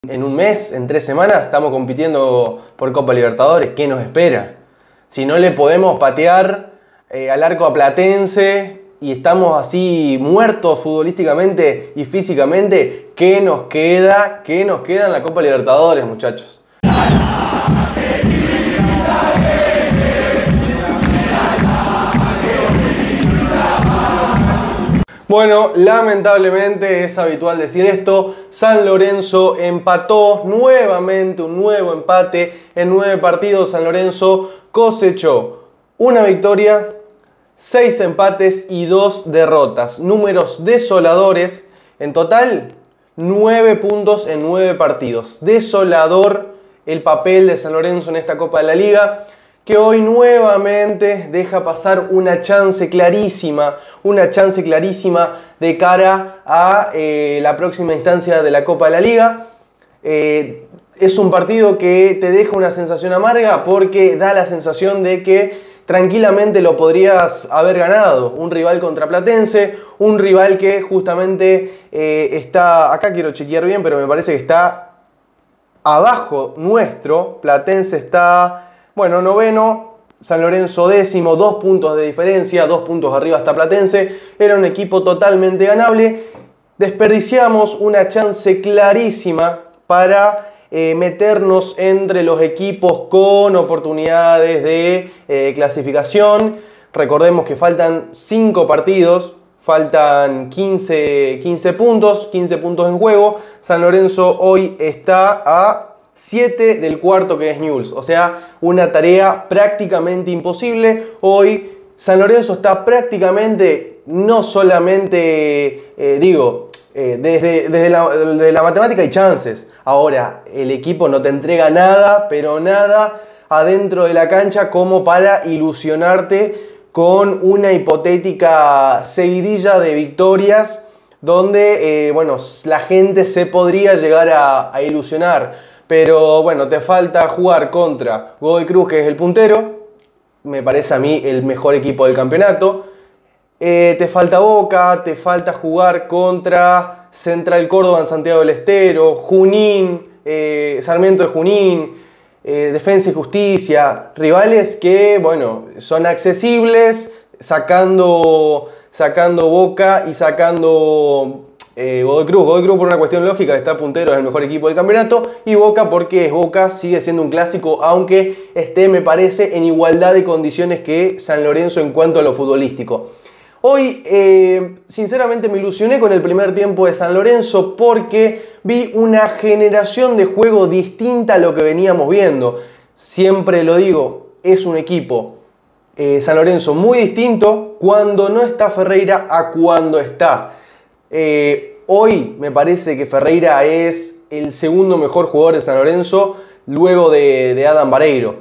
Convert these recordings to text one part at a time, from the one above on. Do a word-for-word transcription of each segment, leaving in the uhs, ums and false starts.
En un mes, en tres semanas, estamos compitiendo por Copa Libertadores. ¿Qué nos espera? Si no le podemos patear eh, al arco a Platense y estamos así muertos futbolísticamente y físicamente, ¿qué nos queda? ¿Qué nos queda en la Copa Libertadores, muchachos? Bueno, lamentablemente es habitual decir esto, San Lorenzo empató nuevamente, un nuevo empate en nueve partidos. San Lorenzo cosechó una victoria, seis empates y dos derrotas. Números desoladores, en total nueve puntos en nueve partidos. Desolador el papel de San Lorenzo en esta Copa de la Liga, que hoy nuevamente deja pasar una chance clarísima, una chance clarísima de cara a eh, la próxima instancia de la Copa de la Liga. Eh, es un partido que te deja una sensación amarga porque da la sensación de que tranquilamente lo podrías haber ganado. Un rival contra Platense, un rival que justamente eh, está, acá quiero chequear bien, pero me parece que está abajo nuestro. Platense está... Bueno, noveno, San Lorenzo décimo, dos puntos de diferencia, dos puntos arriba hasta Platense. Era un equipo totalmente ganable. Desperdiciamos una chance clarísima para eh, meternos entre los equipos con oportunidades de eh, clasificación. Recordemos que faltan cinco partidos, faltan quince, quince puntos, quince puntos en juego. San Lorenzo hoy está a siete del cuarto, que es Newell's, o sea, una tarea prácticamente imposible. Hoy San Lorenzo está prácticamente, no solamente, eh, digo, eh, desde, desde, la, desde la matemática hay chances. Ahora, el equipo no te entrega nada, pero nada adentro de la cancha como para ilusionarte con una hipotética seguidilla de victorias donde, eh, bueno, la gente se podría llegar a, a ilusionar. Pero bueno, te falta jugar contra Godoy Cruz, que es el puntero. Me parece a mí el mejor equipo del campeonato. Eh, te falta Boca, te falta jugar contra Central Córdoba en Santiago del Estero, Junín, eh, Sarmiento de Junín, eh, Defensa y Justicia. Rivales que, bueno, son accesibles, sacando, sacando Boca y sacando... Eh, Godoy Cruz, Godoy Cruz por una cuestión lógica, está puntero, es el mejor equipo del campeonato, y Boca porque es Boca, sigue siendo un clásico, aunque esté, me parece, en igualdad de condiciones que San Lorenzo en cuanto a lo futbolístico. Hoy, eh, sinceramente, me ilusioné con el primer tiempo de San Lorenzo porque vi una generación de juego distinta a lo que veníamos viendo. Siempre lo digo, es un equipo, eh, San Lorenzo, muy distinto cuando no está Ferreira a cuando está. Eh, hoy me parece que Ferreira es el segundo mejor jugador de San Lorenzo luego de, de Adam Vareiro.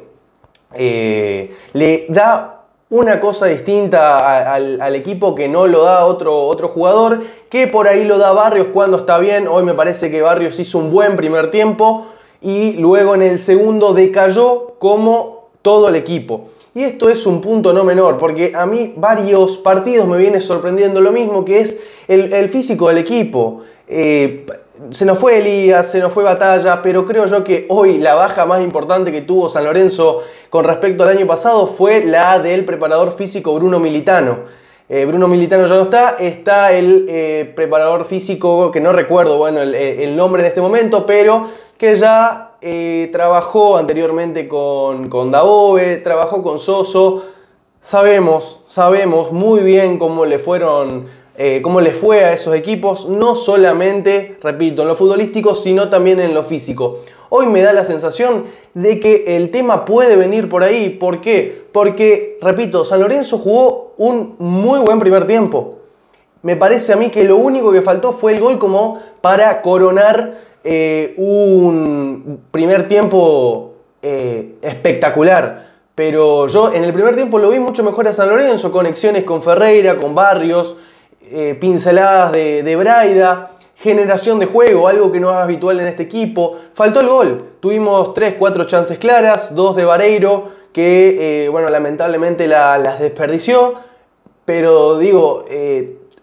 Eh, le da una cosa distinta a, al, al equipo que no lo da otro, otro jugador, que por ahí lo da Barrios cuando está bien. Hoy me parece que Barrios hizo un buen primer tiempo y luego en el segundo decayó como todo el equipo. Y esto es un punto no menor, porque a mí varios partidos me viene sorprendiendo lo mismo, que es el, el físico del equipo. Eh, se nos fue Elías, se nos fue Batalla, pero creo yo que hoy la baja más importante que tuvo San Lorenzo con respecto al año pasado fue la del preparador físico Bruno Militano. Eh, Bruno Militano ya no está, está el eh, preparador físico, que no recuerdo bueno, el, el nombre en este momento, pero que ya... Eh, trabajó anteriormente con, con Dabove, trabajó con Soso. Sabemos, sabemos muy bien cómo le fueron, eh, cómo le fue a esos equipos, no solamente, repito, en lo futbolístico, sino también en lo físico. Hoy me da la sensación de que el tema puede venir por ahí. ¿Por qué? Porque, repito, San Lorenzo jugó un muy buen primer tiempo. Me parece a mí que lo único que faltó fue el gol como para coronar Eh, un primer tiempo eh, espectacular, pero yo en el primer tiempo lo vi mucho mejor a San Lorenzo, conexiones con Ferreira, con Barrios, eh, pinceladas de, de Braida, generación de juego, algo que no es habitual en este equipo. Faltó el gol, tuvimos tres, cuatro chances claras, dos de Vareiro que eh, bueno, lamentablemente la, las desperdició, pero digo, eh,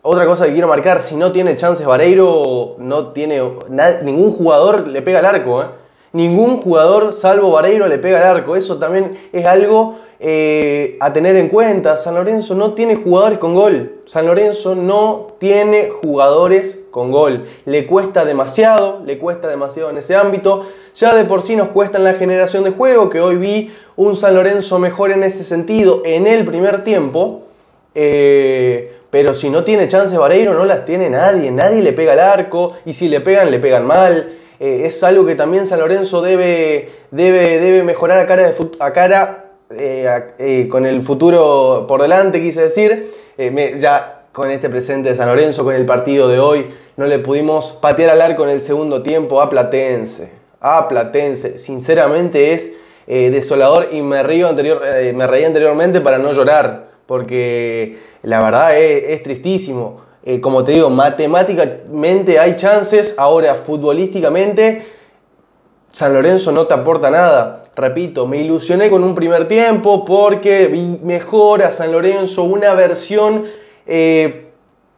otra cosa que quiero marcar, si no tiene chances Vareiro, no tiene, nada, ningún jugador le pega al arco, ¿eh? Ningún jugador salvo Vareiro le pega al arco. Eso también es algo eh, a tener en cuenta. San Lorenzo no tiene jugadores con gol. San Lorenzo no tiene jugadores con gol. Le cuesta demasiado, le cuesta demasiado en ese ámbito. Ya de por sí nos cuesta en la generación de juego, que hoy vi un San Lorenzo mejor en ese sentido en el primer tiempo. Eh, pero si no tiene chances Vareiro, no las tiene nadie. Nadie le pega al arco, y si le pegan, le pegan mal. Eh, es algo que también San Lorenzo debe, debe, debe mejorar a cara, de a cara eh, a, eh, con el futuro por delante, quise decir. Eh, me, ya con este presente de San Lorenzo, con el partido de hoy, no le pudimos patear al arco en el segundo tiempo a Platense. A Platense. Sinceramente es eh, desolador, y me, río anterior, eh, me reí anteriormente para no llorar, porque la verdad es, es tristísimo. Eh, como te digo, matemáticamente hay chances, ahora futbolísticamente San Lorenzo no te aporta nada. Repito, me ilusioné con un primer tiempo porque vi mejor a San Lorenzo, una versión, eh,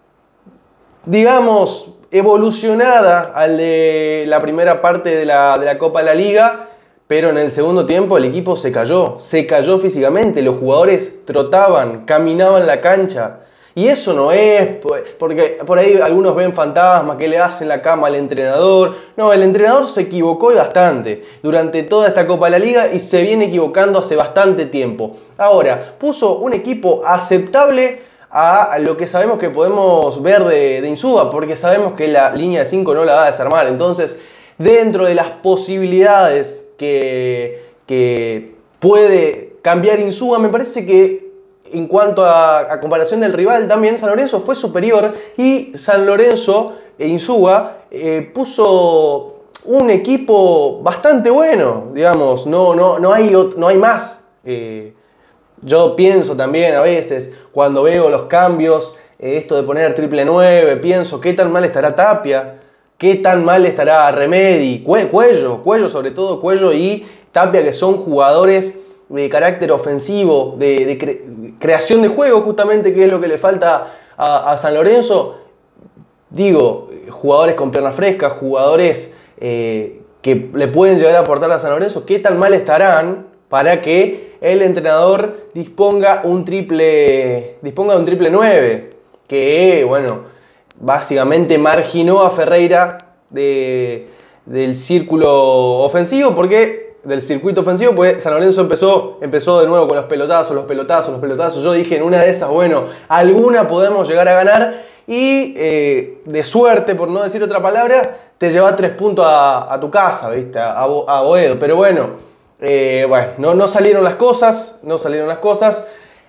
digamos, evolucionada al de la primera parte de la, de la Copa de la Liga, pero en el segundo tiempo el equipo se cayó, se cayó físicamente, los jugadores trotaban, caminaban la cancha. Y eso no es, porque por ahí algunos ven fantasmas que le hacen la cama al entrenador. No, el entrenador se equivocó y bastante durante toda esta Copa de la Liga, y se viene equivocando hace bastante tiempo. Ahora, puso un equipo aceptable a lo que sabemos que podemos ver de, de Insúa, porque sabemos que la línea de cinco no la va a desarmar. Entonces, dentro de las posibilidades que, que puede cambiar Insúa, me parece que en cuanto a, a comparación del rival, también San Lorenzo fue superior, y San Lorenzo e Insúa eh, puso un equipo bastante bueno, digamos, no, no, no, hay, no hay más. Eh, yo pienso también a veces, cuando veo los cambios, eh, esto de poner triple nueve, pienso qué tan mal estará Tapia, qué tan mal estará Remedi, Cuello, Cuello sobre todo, Cuello y Tapia, que son jugadores de carácter ofensivo, de, de cre creación de juego, justamente, que es lo que le falta a, a San Lorenzo. Digo, jugadores con piernas frescas, jugadores eh, que le pueden llegar a aportar a San Lorenzo. ¿Qué tan mal estarán para que el entrenador disponga un triple, disponga de un triple nueve? Que, bueno, básicamente marginó a Ferreira de, del círculo ofensivo, porque del circuito ofensivo, pues San Lorenzo empezó, empezó de nuevo con los pelotazos, los pelotazos, los pelotazos. Yo dije, en una de esas, bueno, alguna podemos llegar a ganar, y eh, de suerte, por no decir otra palabra, te lleva tres puntos a, a tu casa, ¿viste? A, a Boedo. Pero bueno, eh, bueno no, no salieron las cosas, no salieron las cosas.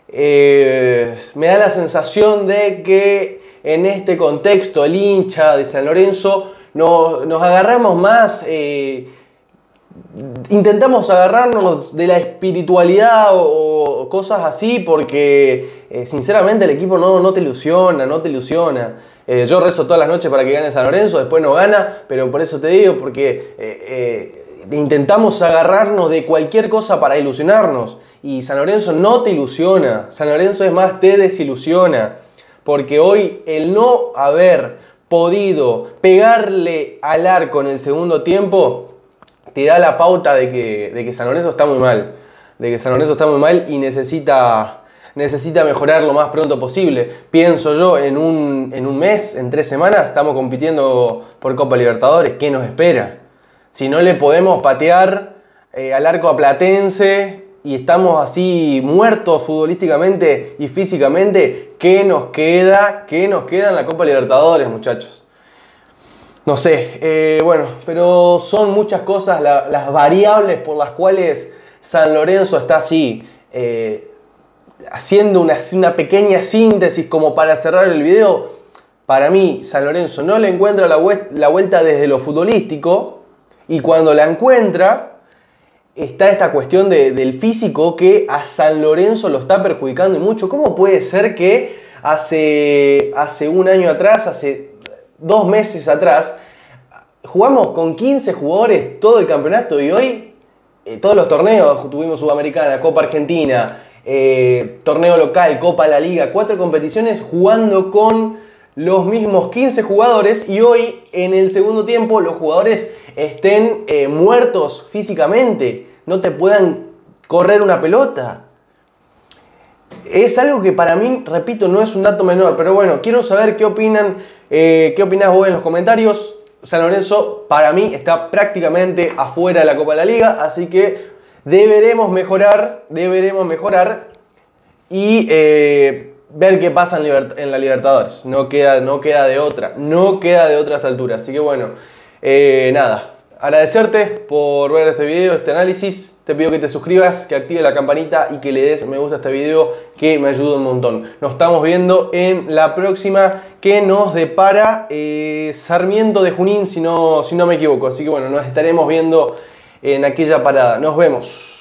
Eh, me da la sensación de que en este contexto el hincha de San Lorenzo no, nos agarramos más... Eh, intentamos agarrarnos de la espiritualidad o, o cosas así, porque eh, sinceramente el equipo no, no te ilusiona, no te ilusiona. Eh, yo rezo todas las noches para que gane San Lorenzo, después no gana, pero por eso te digo, porque eh, eh, intentamos agarrarnos de cualquier cosa para ilusionarnos, y San Lorenzo no te ilusiona, San Lorenzo es más, te desilusiona, porque hoy el no haber podido pegarle al arco en el segundo tiempo te da la pauta de que, de que San Lorenzo está muy mal. De que San Lorenzo está muy mal y necesita, necesita mejorar lo más pronto posible. Pienso yo, en un, en un mes, en tres semanas, estamos compitiendo por Copa Libertadores. ¿Qué nos espera? Si no le podemos patear eh, al arco a Platense y estamos así muertos futbolísticamente y físicamente, ¿qué nos queda? ¿Qué nos queda en la Copa Libertadores, muchachos? No sé, eh, bueno, pero son muchas cosas la, las variables por las cuales San Lorenzo está así, eh, haciendo una, una pequeña síntesis como para cerrar el video. Para mí, San Lorenzo no le encuentra la, la vuelta desde lo futbolístico, y cuando la encuentra, está esta cuestión de, del físico que a San Lorenzo lo está perjudicando y mucho. ¿Cómo puede ser que hace, hace un año atrás, hace dos meses atrás, jugamos con quince jugadores todo el campeonato, y hoy eh, todos los torneos, tuvimos Sudamericana, Copa Argentina, eh, torneo local, Copa La Liga, cuatro competiciones jugando con los mismos quince jugadores y hoy en el segundo tiempo los jugadores estén eh, muertos físicamente, no te puedan correr una pelota. Es algo que para mí, repito, no es un dato menor, pero bueno, quiero saber qué opinan, eh, qué opinás vos en los comentarios. San Lorenzo para mí está prácticamente afuera de la Copa de la Liga, así que deberemos mejorar, deberemos mejorar y eh, ver qué pasa en, en la Libertadores. No queda, no queda de otra, no queda de otra a esta altura. Así que bueno, eh, nada, agradecerte por ver este video, este análisis. Te pido que te suscribas, que actives la campanita y que le des me gusta a este video, que me ayuda un montón. Nos estamos viendo en la próxima, que nos depara eh, Sarmiento de Junín, si no, si no me equivoco. Así que bueno, nos estaremos viendo en aquella parada. Nos vemos.